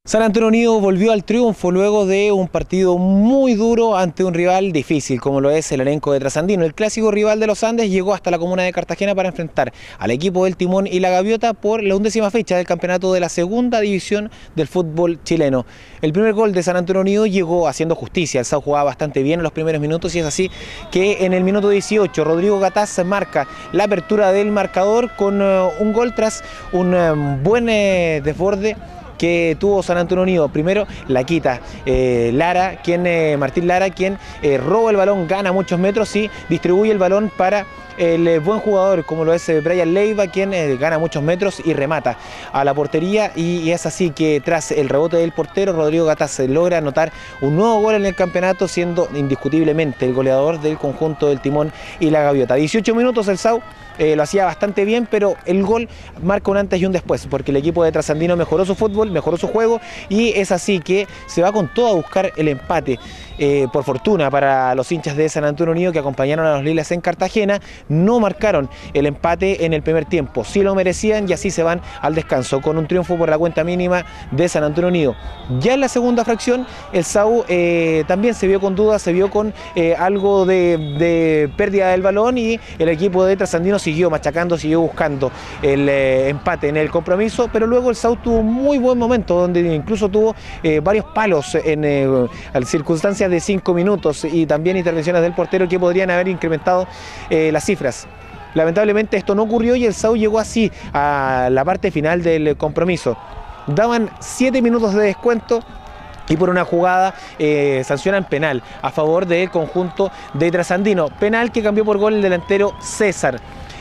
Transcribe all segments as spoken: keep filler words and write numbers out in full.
San Antonio Unido volvió al triunfo luego de un partido muy duro ante un rival difícil como lo es el elenco de Trasandino. El clásico rival de los Andes llegó hasta la comuna de Cartagena para enfrentar al equipo del Timón y la Gaviota por la undécima fecha del campeonato de la segunda división del fútbol chileno. El primer gol de San Antonio Unido llegó haciendo justicia. El S A U jugaba bastante bien en los primeros minutos y es así que en el minuto dieciocho Rodrigo Gataz marca la apertura del marcador con uh, un gol tras un uh, buen uh, desborde que tuvo San Antonio Unido. Primero la quita eh, Lara, quien, eh, Martín Lara, quien eh, roba el balón, gana muchos metros y distribuye el balón para el eh, buen jugador como lo es eh, Brian Leiva, quien eh, gana muchos metros y remata a la portería, y, y es así que tras el rebote del portero Rodrigo Gataz logra anotar un nuevo gol en el campeonato, siendo indiscutiblemente el goleador del conjunto del Timón y la Gaviota. dieciocho minutos el S A U Eh, lo hacía bastante bien, pero el gol marca un antes y un después, porque el equipo de Trasandino mejoró su fútbol, mejoró su juego, y es así que se va con todo a buscar el empate. Eh, por fortuna para los hinchas de San Antonio Unido, que acompañaron a los Lilas en Cartagena, no marcaron el empate en el primer tiempo. Sí lo merecían y así se van al descanso con un triunfo por la cuenta mínima de San Antonio Unido. Ya en la segunda fracción el S A U eh, también se vio con dudas, se vio con eh, algo de, de pérdida del balón, y el equipo de Trasandino siguió machacando, siguió buscando el eh, empate en el compromiso, pero luego el S A U tuvo un muy buen momento donde incluso tuvo eh, varios palos en eh, circunstancias de cinco minutos y también intervenciones del portero que podrían haber incrementado eh, las cifras. Lamentablemente esto no ocurrió y el S A U llegó así a la parte final del compromiso. Daban siete minutos de descuento y por una jugada eh, sancionan penal a favor del conjunto de Trasandino. Penal que cambió por gol el delantero César.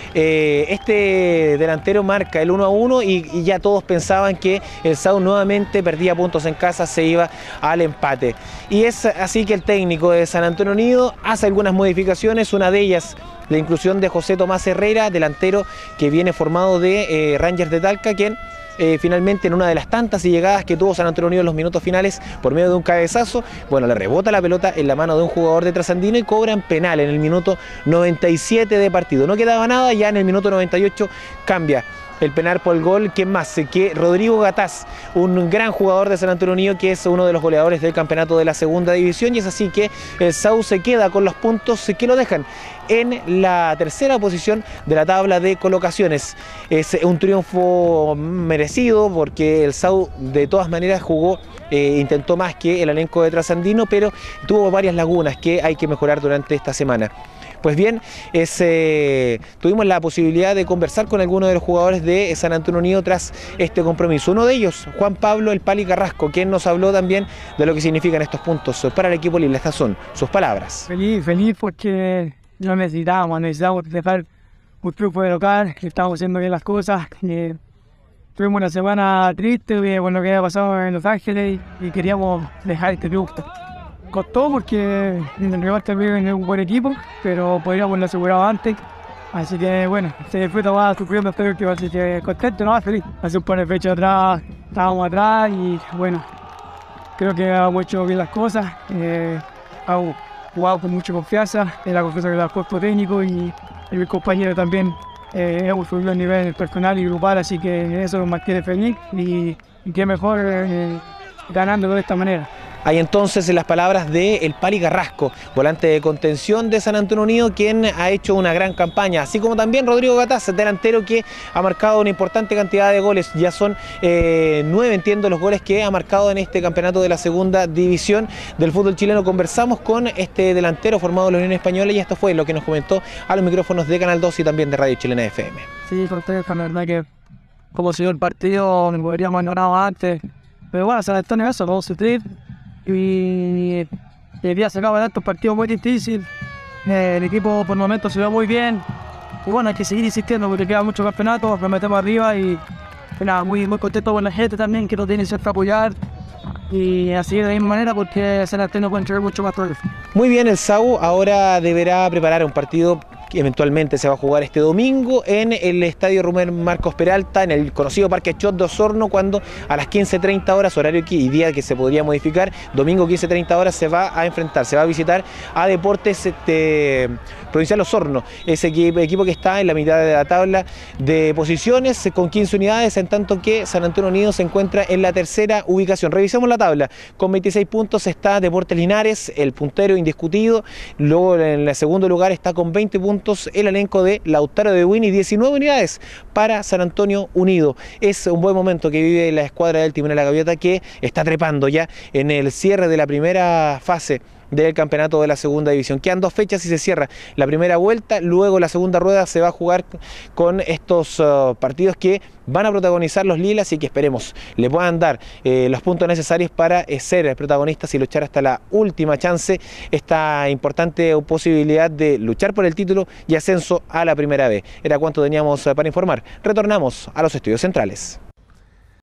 Eh, este delantero marca el uno a uno y, y ya todos pensaban que el S A U nuevamente perdía puntos en casa, se iba al empate. Y es así que el técnico de San Antonio Unido hace algunas modificaciones, una de ellas la inclusión de José Tomás Herrera, delantero que viene formado de eh, Rangers de Talca, quien Eh, finalmente en una de las tantas llegadas que tuvo San Antonio Unido en los minutos finales por medio de un cabezazo, bueno, le rebota la pelota en la mano de un jugador de Trasandino y cobran penal en el minuto noventa y siete de partido. No quedaba nada, ya en el minuto noventa y ocho cambia el penal por el gol, ¿quién más? Que Rodrigo Gataz, un gran jugador de San Antonio Unido, que es uno de los goleadores del campeonato de la segunda división, y es así que el S A U se queda con los puntos que lo dejan en la tercera posición de la tabla de colocaciones. Es un triunfo merecido porque el S A U de todas maneras jugó, eh, intentó más que el elenco de Trasandino, pero tuvo varias lagunas que hay que mejorar durante esta semana. Pues bien, es, eh, tuvimos la posibilidad de conversar con algunos de los jugadores de San Antonio Unido tras este compromiso. Uno de ellos, Juan Pablo El Pali Carrasco, quien nos habló también de lo que significan estos puntos para el equipo Lila. Estas son sus palabras. Feliz, feliz porque no necesitábamos, necesitábamos dejar un triunfo de local, que estábamos haciendo bien las cosas. Eh, tuvimos una semana triste con lo que había pasado en Los Ángeles y, y queríamos dejar este triunfo. Costó porque el rival también es un buen equipo, pero podríamos haberlo asegurado antes. Así que bueno, se disfruta más sufriendo este último, así que contento, no, feliz. Hace un par de fechas atrás estábamos atrás y bueno, creo que hemos hecho bien las cosas. Eh, hemos jugado con mucha confianza, en la confianza del cuerpo técnico y, y mi compañero también. Eh, hemos subido el nivel personal y grupal, así que eso nos mantiene feliz y, y qué mejor eh, ganándolo de esta manera. Hay entonces las palabras de El Pali Carrasco, volante de contención de San Antonio Unido, quien ha hecho una gran campaña, así como también Rodrigo Gataz, delantero que ha marcado una importante cantidad de goles. Ya son eh, nueve, entiendo, los goles que ha marcado en este campeonato de la segunda división del fútbol chileno. Conversamos con este delantero formado en la Unión Española y esto fue lo que nos comentó a los micrófonos de Canal dos y también de Radio Chilena F M. Sí, Cortés, la verdad que como siguió el partido, me podríamos haber ganado antes, pero bueno, San Antonio eso, vamos a sufrir. Y el día se acaba de estos partidos muy difíciles. Eh, el equipo por el momento se ve muy bien. Y bueno, hay que seguir insistiendo porque quedan muchos campeonatos, nos metemos arriba y, y nada, muy, muy contento con la gente también que nos tiene siempre a apoyar. Y así de la misma manera porque San Antonio puede entregar mucho más todo. Muy bien, el S A U ahora deberá preparar un partido eventualmente se va a jugar este domingo en el estadio Rubén Marcos Peralta, en el conocido Parque Chot de Osorno, cuando a las quince treinta horas, horario y día que se podría modificar, domingo quince treinta horas se va a enfrentar, se va a visitar a Deportes este, Provincial Osorno, ese equipo, equipo que está en la mitad de la tabla de posiciones con quince unidades, en tanto que San Antonio Unido se encuentra en la tercera ubicación. Revisemos la tabla, con veintiséis puntos está Deportes Linares, el puntero indiscutido, luego en el segundo lugar está con veinte puntos el elenco de Lautaro de Buin y diecinueve unidades para San Antonio Unido. Es un buen momento que vive la escuadra del Timón de la Gaviota, que está trepando ya en el cierre de la primera fase del campeonato de la segunda división. Quedan dos fechas y se cierra la primera vuelta, luego la segunda rueda se va a jugar con estos uh, partidos que van a protagonizar los lilas y que esperemos le puedan dar eh, los puntos necesarios para eh, ser protagonistas y luchar hasta la última chance, esta importante posibilidad de luchar por el título y ascenso a la primera B. Era cuanto teníamos uh, para informar. Retornamos a los estudios centrales.